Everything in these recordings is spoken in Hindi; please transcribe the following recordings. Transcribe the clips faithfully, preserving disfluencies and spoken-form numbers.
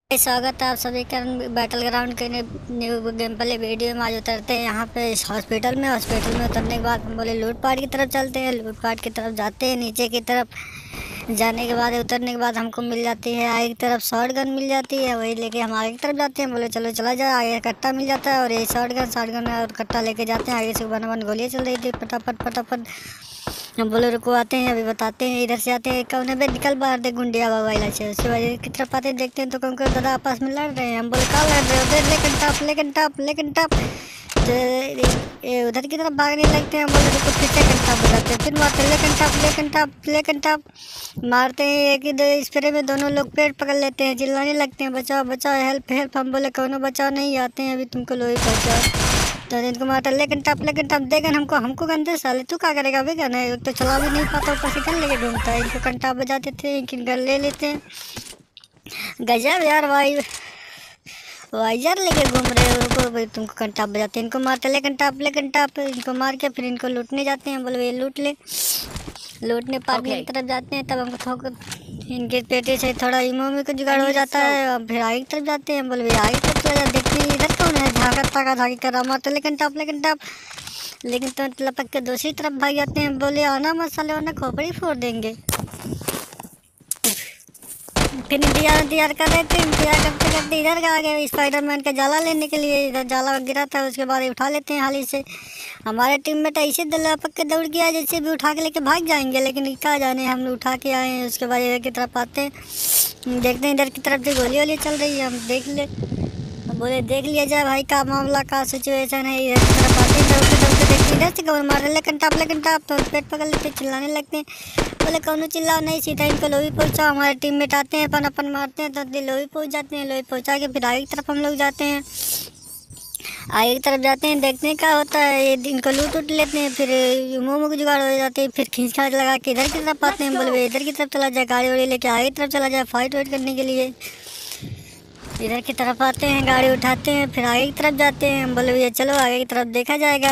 स्वागत है आप सभी का बैटल ग्राउंड के न्यू गेम प्ले वीडियो में। आज उतरते हैं यहाँ पे इस हॉस्पिटल में। हॉस्पिटल में उतरने के बाद हम बोले लूटपाट की तरफ चलते हैं। लूटपाट की तरफ जाते हैं। नीचे की तरफ जाने के बाद उतरने के बाद हमको मिल जाती है आगे की तरफ शॉर्ट गन मिल जाती है। वही लेके हम आगे की तरफ जाते हैं। बोले चलो चला जाए, आगे कट्टा मिल जाता है और ये शॉर्ट गन शॉर्ट गन और कट्टा लेके जाते हैं। आगे से वन वन गोलियाँ चल रही थी फटाफट फटाफट। हम बोले रुको आते हैं, अभी बताते हैं। इधर से आते हैं, कौन है निकल बाहर दे गुंडिया बाबा इला से। उसके बाद की तरफ आते हैं, देखते हैं तो कौन कौन दादा आपस में लड़ रहे हैं। हम बोले कहाँ लड़ रहे हो? लेकिन टॉप लेकिन टॉप लेकिन टॉप तो ये उधर की तरफ भागने लगते हैं। हम बोले रुको फिर सेकंड टॉप हो जाते हैं, फिर मारते हैं लेकिन टॉप लेकिन टॉप लेकिन टॉप मारते हैं। एक ही दो स्प्रे में दोनों लोग पेट पकड़ लेते हैं, चिल्लाने लगते हैं बचाओ बचाओ हेल्प हेल्प। हम बोले कौनो बचाओ नहीं आते हैं, अभी तुमको लोही पहुँचाओ। तो इनको मारता लेकिन टप लेकिन टप देगन हमको हमको गंदे साले तू क्या करेगा भी गन है तो चला भी नहीं पाता, ऊपर से गन लेके घूमता है। इनको कंटा बजा देते हैं, इनकी गन ले लेते हैं। गजब यार भाई वाइजर लेके घूम रहे हो, उनको भाई तुमको कंटा बजाते हैं। इनको मारते लेकिन टप लेकिन टप इनको मार के फिर इनको लूटने जाते हैं। बोले ये लूट ले। लूटने पार्क की तरफ जाते हैं, तब हमको थोक इनके पेटे से थोड़ा इमो में कुछ जुगाड़ हो जाता है। और फिर आगे की तरफ जाते हैं। बोले आगे की तरफ चला जाते, देखते हैं इधर कौन है झाँका ताका झाँकी कर रहा मारते लेकिन टप लेकिन टप लेकिन तो लपक के दूसरी तरफ भाग जाते हैं। बोले आना मसाले वाना खोपड़ी फोड़ देंगे। फिर इंतजार इंतजार कर रहे थे, इंतजार करते करते इधर आ गए स्पाइडरमैन का जाला लेने के लिए। इधर जाला गिरा था, उसके बाद उठा लेते हैं हाली से। हमारे टीम में तो ऐसे लपक के दौड़ गया जैसे भी उठा के लेके भाग जाएंगे, लेकिन क्या जाने हम उठा के आए हैं। उसके बाद इधर की तरफ आते हैं, देखते हैं इधर की तरफ से गोली वोली चल रही है। हम देख ले बोले देख लिया जाए भाई का मामला का सिचुएशन है। इधर की तरफ आते हैं, दौड़ते दौड़ते देखते इधर से कौन मार रहे लेकिन टाप लेकिन टाप तो पेट पकड़ लेते चिल्लाने लगते हैं। बोले कौन चिल्लाओ नहीं, सीधा इनको लोही पहुँचाओ। हमारे टीममेट आते हैं, अपन अपन मारते हैं तो लोही पहुँच जाते हैं। लोही पहुँचा के फिर आगे की तरफ हम लोग जाते हैं। आगे की तरफ जाते हैं, देखते हैं क्या होता है। ये इनको लूट उठ लेते हैं, फिर मुँह में जुगाड़ हो जाते हैं। फिर खींच खाच लगा के इधर की तरफ आते हैं। बोले इधर की तरफ चला जाए, गाड़ी वाड़ी लेके आगे की तरफ चला जाए फाइट वाइट करने के लिए। इधर की तरफ आते हैं, गाड़ी उठाते हैं, फिर आगे की तरफ जाते हैं। हम बोले भैया चलो आगे की तरफ देखा जाएगा।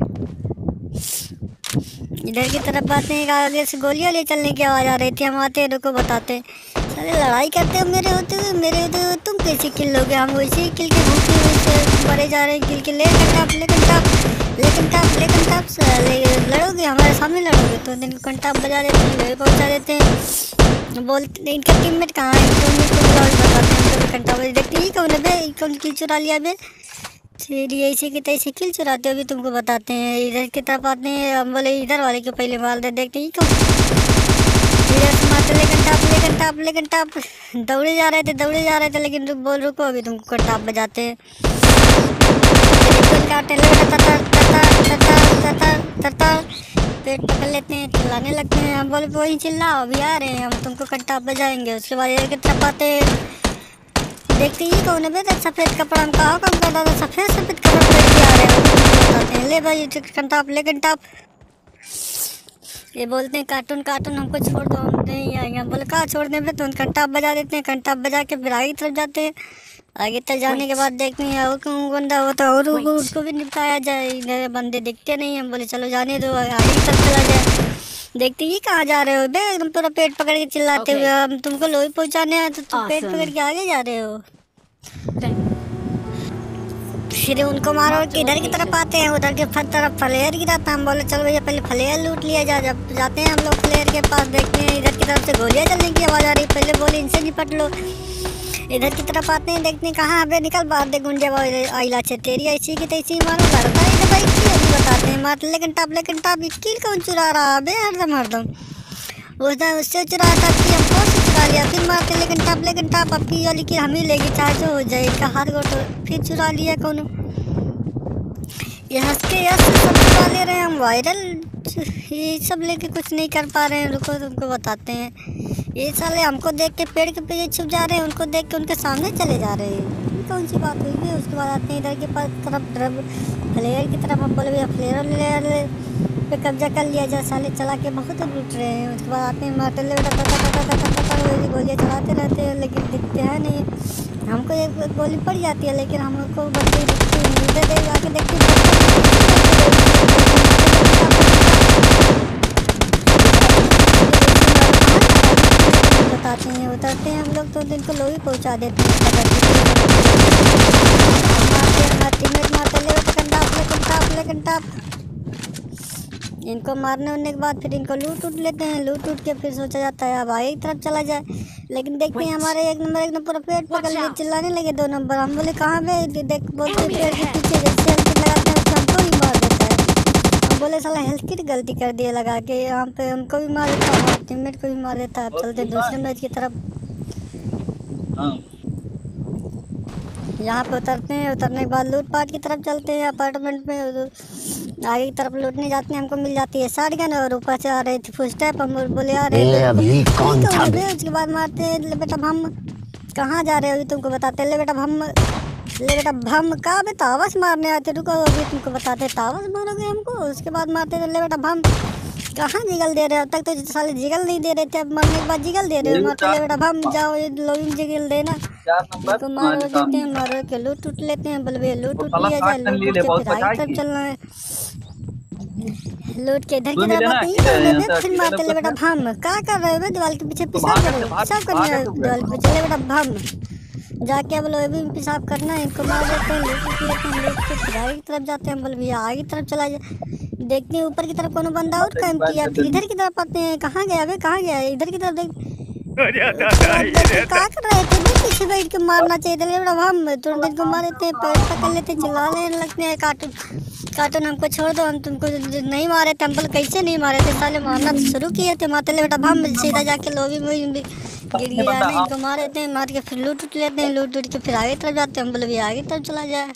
इधर की तरफ आते हैं, आगे से गोलियाँ ले चलने की आवाज़ आ रही थी। हम आते हैं, रुको बताते हैं। अरे लड़ाई करते हो मेरे होते हुए मेरे होते हुए तुम कैसे किल लोगे? हम वैसे किल के भूखे हुए मरे जा रहे हैं। किल के लेकिन टप लेकिन टप लेकिन टप लेकिन टप लड़ोगे हमारे सामने लड़ोगे तो इनको कंटाप बजा देते हैं, लोहे पहुँचा देते हैं। बोलते इनका टीममेट कहाँ है, टीममेट को बताते हैं कंटा बजा देखते ही कौन है बे कौन किल चुरा लिया बे। फिर ऐसे की तैसे किल चुराते हो भी तुमको बताते हैं। इधर की तरफ आते हैं, हम बोले इधर वाले को पहले मार दे, देखते ही कौन इधर से मारते लेकिन टाप लेकिन टाप लेकिन टाप दौड़े जा रहे थे दौड़े जा रहे थे लेकिन रुक बोल रुको अभी तुमको कंटाप बजाते हैं। पेट पकड़ लेते हैं, चिल्लाने लगते हैं। हम बोले वही चिल्लाओ अभी आ रहे हैं, हम तुमको कंटाप बजाएंगे। उसके बाद इधर की तरफ आते हैं, देखते ही कौन है बेटा सफ़ेद कपड़ा हम कहा काम करता था सफ़ेद सफ़ेद कपड़ा पहन के आ रहे हैं। बताते हैं ले भाई कंटाप लेकिन टाप ये बोलते हैं कार्टून कार्टून हमको छोड़ दो हम नहीं आएंगे। हम बोले कहाँ छोड़ दें तो कंटाप बजा देते हैं। कंटाप बजा के फिर आगे तरफ जाते हैं। आगे तक जाने के बाद देखते हैं और कौन बंदा होता और उसको भी निपटाया जाए। बंदे दिखते नहीं, हम बोले चलो जाने दो आगे तरफ चला जाए। देखते ही कहाँ जा रहे हो बे एकदम पूरा पेट पकड़ के चिल्लाते हुए। हम तुमको लोही पहुँचाने हैं तो तुम पेट पकड़ के आगे जा रहे हो। फिर उनको मारो कि इधर की तरफ आते हैं, उधर के तरफ फ्लेयर गिराता। हम बोले चलो भैया पहले फ्लेयर लूट लिया जा। जब जाते हैं हम लोग फ्लेयर के पास, देखते हैं इधर की तरफ से गोलियां चलने की आवाज़ आ रही। पहले बोले इनसे निपट लो। इधर की तरफ आते हैं, देखते हैं कहाँ अबे निकल बाहर दे गुंडे आइला से तेरी ऐसी की तैसी मारो लड़ता है भाई की बताते हैं मारते लेकिन टाप लेकिन टाप किल कौन चुरा रहा अबे हरदम हरदम उसने उससे चुराया था कि हमको से चुरा लिया। फिर मारते लेकिन टाप लेकिन टाप आपकी वाली की हम ही लेगी चाहे जो हो जाए। इसका हाथ गोड़ तो फिर चुरा लिया कौन ये हंस के यस सब चुरा ले रहे हैं हम। वायरल ये सब लेके कुछ नहीं कर पा रहे हैं। रुको तुमको बताते हैं। ये साले हमको देख के पेड़ के पीछे छुप जा रहे हैं, उनको देख के उनके सामने चले जा रहे हैं। कौन सी बात हुई है? उसके बाद आते हैं इधर के पास तरफ तरफ फ्लेयर की तरफ। हम बोले भैया फ्लेयर पे कब्जा कर लिया जाए, साले चला के बहुत लूट रहे हैं। उसके बाद आते हैं मारते गोलियाँ चलाते रहते हैं लेकिन दिखते हैं नहीं। हमको एक गोली पड़ जाती है लेकिन हमको बंदे दिखती नहीं। इधर देख आके देखते बताते हैं। उतरते हैं हम लोग तो इनको लोही पहुंचा देते हैं। टीममेट मारते ले कंटाप ले कंटाप ले कंटाप। इनको मारने होने के बाद फिर इनको लूट उठ लेते हैं। लूट उठ के फिर सोचा जाता है अब आगे की तरफ चला जाए, लेकिन देखते हैं हमारे एक नंबर एकदम पूरा पेट पकड़ लिए चिल्लाने लगे दो नंबर। हम बोले कहाँ पे, देख बोलते पेड़ के पीछे जैसे हेल्थ किट लगाते हैं उसको हमको भी मार देता है। हम बोले साला हेल्थ किट गलती कर दिया लगा के, यहाँ पे हमको भी मार देता है, टीममेट को भी मार देता है। चलते दूसरे मैच की तरफ। यहाँ पे उतरते हैं। उतरने के बाद लूट पाट की तरफ चलते हैं। अपार्टमेंट में आगे की तरफ लूटने जाते हैं, हमको मिल जाती है शॉट गन और ऊपर से आ रही थी फुल स्टेप। हम बोले आ रहे अभी कौन था। उसके बाद मारते हैं ले बेटा हम कहाँ जा रहे हो अभी तुमको बताते। ले बेटा हम ले बेटा हम कहाँ पे तावस मारने आते, रुको अभी तुमको बताते। तावस मारोगे हमको, उसके बाद मारते थे ले बेटा हम कहाँ जिगल दे रहे हो, अब तक तो साले जिगल नहीं दे रहे थे, अब मरने के बाद जिगल दे रहे हो। मारते ले बेटा हम जाओ लोग जिगल देना तो मारो देते हैं। मारो के लूट उठ लेते हैं। बलवे लूट उठ लिया जाए, लूट उठ के फिर आगे तरफ चलना है। लूट के इधर की तरफ आते ही फिर मारते ले बेटा हम क्या कर रहे हो, दीवार के पीछे पेशाब कर रहे हो, पेशाब करना है दीवार के पीछे। ले बेटा हम जाके अब लोग भी पेशाब करना है, इनको मार देते हैं। लूट उठ लेते हैं, लूट के फिर आगे की तरफ जाते हैं। बोल भैया आगे की तरफ चला जाए, देखते हैं ऊपर की तरफ कोनो बंदा और कैंप किया। फिर इधर की तरफ आते हैं, कहाँ गया अबे कहाँ गया, इधर की तरफ देख क्या कर रहे थे, पीछे बैठ के मारना चाहिए था। हम तुरंत को मारे थे, पैर पकड़ लेते, चिल्लाने लगते हैं कार्टून कार्टून हमको छोड़ दो, हम तुमको नहीं मारे थे। हम बोले कैसे नहीं मारे थे, साले मारना शुरू किए थे। मारते ले बेटा हम सीधा जाके लोबी में गिर गिराने इनको मारे थे। मार के फिर लूट उठ लेते हैं, लूट उठ के फिर आगे तरफ जाते हैं। हम बोले भी आगे तरफ चला जाए।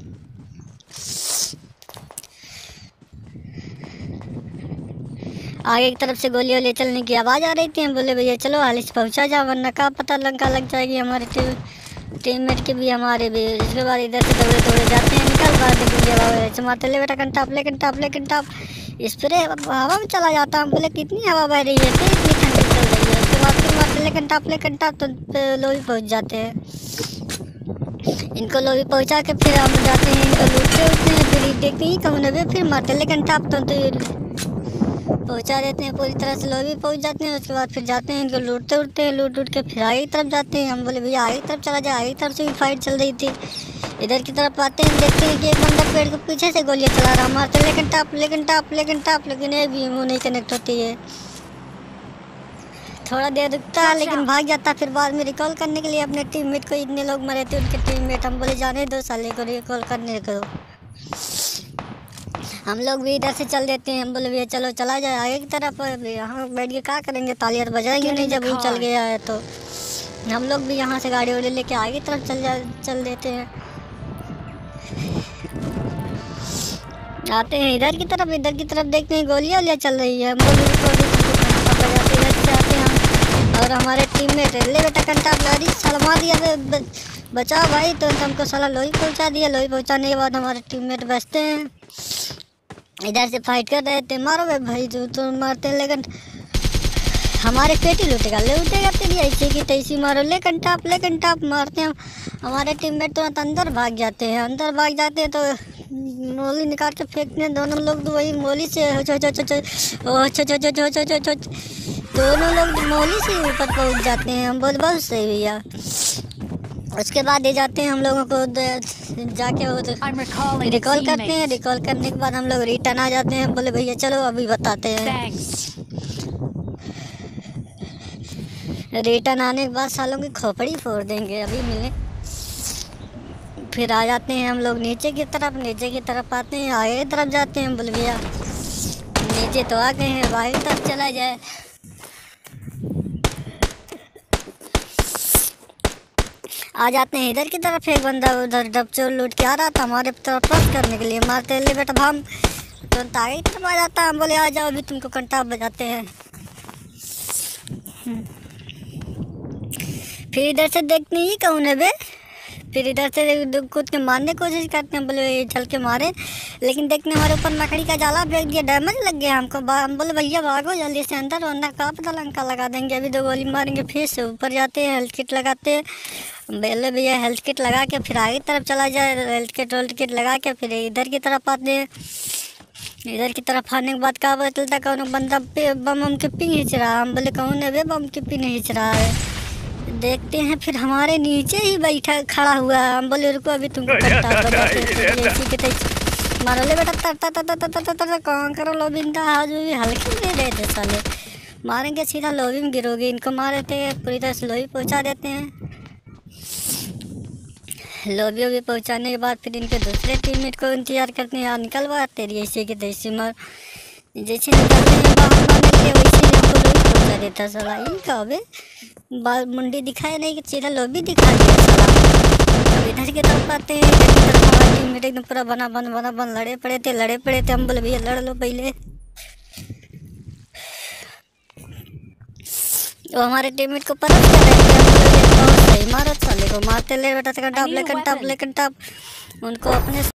आगे की तरफ से गोली वोली चलने की आवाज़ आ रही थी। हम बोले भैया चलो हाल से पहुँचा जाओ वरना का पता लंका लग जाएगी हमारे टीम टीममेट के भी हमारे भी। इसके बाद इधर से दौड़े दौड़े जाते हैं, निकल बात मारते ले बेटा कंटाप ले कंटाप ले कंटाप स्प्रे हवा में चला जाता। हम बोले कितनी हवा बह रही है, फिर इतनी ठंडी चल रही है। उसके बाद फिर मारते ले कंटाप ले कंटाप तो लोही पहुँच जाते हैं। इनको लोही पहुँचा के फिर हम जाते हैं, इनको लूटते उठते हैं, फिर देखते ही कहूँ नबे फिर मारते ले कंटाप तो पहुंचा देते हैं। पूरी तरह से लोबी पहुंच जाते हैं। उसके बाद फिर जाते हैं, इनको लूटते उठते हैं, लूट उठ के फिर आगे की तरफ जाते हैं। हम बोले भैया आगे की तरफ चला जाए, आगे की तरफ से भी फाइट चल रही थी। इधर की तरफ आते हैं, देखते हैं कि एक बंदा पेड़ के पीछे से गोलियां चला रहा, मारते लेकिन टाप लेकिन टाप लेकिन टाप लेकिन ये भी मुँह नहीं कनेक्ट होती है। थोड़ा देर रुकता है लेकिन भाग जाता। फिर बाद में रिकॉल करने के लिए अपने टीममेट को, इतने लोग मरे थे उनके टीममेट, हम बोले जाने दो साले को रिकॉल करने को। हम लोग भी इधर से चल देते हैं। हम बोले भैया चलो चला जाए आगे की तरफ। यहाँ बैठ के क्या करेंगे, तालियां बजाएंगे नहीं जब वो चल गया है तो। हम लोग भी यहाँ से गाड़ी वाड़ी लेके आगे की तरफ चल जा चल देते हैं। आते हैं इधर की तरफ, इधर की तरफ देखते हैं गोलियाँ वोलियाँ चल रही है। हम बजाते इधर से आते हैं हम और हमारे टीममेट ले बेटा कंटा गाड़ी सलमा दिया, बचाओ भाई। तो हमको साला लोही पहुँचा दिया। लोही पहुँचाने के बाद हमारे टीममेट बचते हैं। इधर से फाइट कर रहे थे, मारो भाई जो तो मारते हैं, लेकिन हमारे पेट ही लूटेगा लूटेगा तेरी ऐसे की तैसी मारो ले कंटाप ले कंटाप मारते हैं। हमारे टीममेट तुरंत अंदर भाग जाते हैं। अंदर भाग जाते हैं तो मोली निकाल के फेंकते हैं। दोनों लोग तो वही मोली से छो छो छो छो छो छो छो छो छो छो दोनों लोग मोली से ऊपर पहुँच जाते हैं। हम बोल बस सही भैया। उसके बाद ये जाते हैं हम लोगों को जाके वो तो रिकॉल करते हैं। रिकॉल करने के बाद हम लोग रिटर्न आ जाते हैं। बोले भैया चलो अभी बताते हैं। रिटर्न आने के बाद सालों की खोपड़ी फोड़ देंगे अभी मिले। फिर आ जाते हैं हम लोग नीचे की तरफ। नीचे की तरफ आते हैं, आगे की तरफ जाते हैं। बोले भैया नीचे तो आ गए हैं, अब आगे की तरफ चला जाए। आ जाते हैं इधर की तरफ। एक बंदा उधर डबचोर लूट के आ रहा था हमारे तरफ क्रॉस करने के लिए, मारते ले बेटा हम तुरंत आगे की तरफ आ जाता है। हम बोले आ जाओ अभी तुमको कंटाप बजाते हैं। फिर इधर से देखते ही कहूँ ने बे, फिर इधर से कूद के मारने की कोशिश करते हैं। बोले चल के मारे, लेकिन देखने हमारे ऊपर लकड़ी का जाला फेंक दिया, डैमेज लग गया हमको। हम बोले भैया भागो जल्दी से अंदर, वरना का पता लंका लगा देंगे। अभी दो गोली मारेंगे। फिर से ऊपर जाते हैं, हेल्थ किट लगाते हैं। पहले भैया हेल्थ किट लगा के फिर आगे तरफ चला जाए। हेल्थ किट वेल्थ किट लगा के फिर इधर की तरफ आते हैं। इधर की तरफ आने के बाद क्या पता चलता कौन बंदा पे बम बम के पिन खींच रहा। हम बोले कौन है बे बम के पिन खींच रहा है। देखते हैं फिर हमारे नीचे ही बैठा खड़ा हुआ है। हम बोले रुको अभी तुमको कट्टा इसी के मारो ले बेटा तर तर तर तर तर तर कौन करो लो बिंदा आज भी हल्के दे रहे थे साले। मारेंगे सीधा लोबी में गिरोगे। इनको मारे थे पूरी तरह से लोबी पहुँचा देते हैं। लोबी वोबी पहुँचाने के बाद फिर इनके दूसरे टीममेट को इंतजार करते हैं। यार निकलवा तेरी ऐसे के तैसे मार जैसे निकलते हैं बाहर मारने के लिए वैसे हमको लोबी पहुँचा देता साला। ये कब बाल मुंडी दिखाया नहीं कि सीधा लोबी दिखा दिया साला। अब इधर की तरफ आते हैं। इधर की तरफ हमारे टीममेट एकदम पूरा बना बन बना बन लड़े पड़े थे लड़े पड़े थे। हम बोले भैया लड़ लो पहले। वो हमारे टीममेट को परख कर रहे थे। बहुत सही मारो साले को मारते ले बेटा कंटाप ले कंटाप ले कंटाप उनको अपने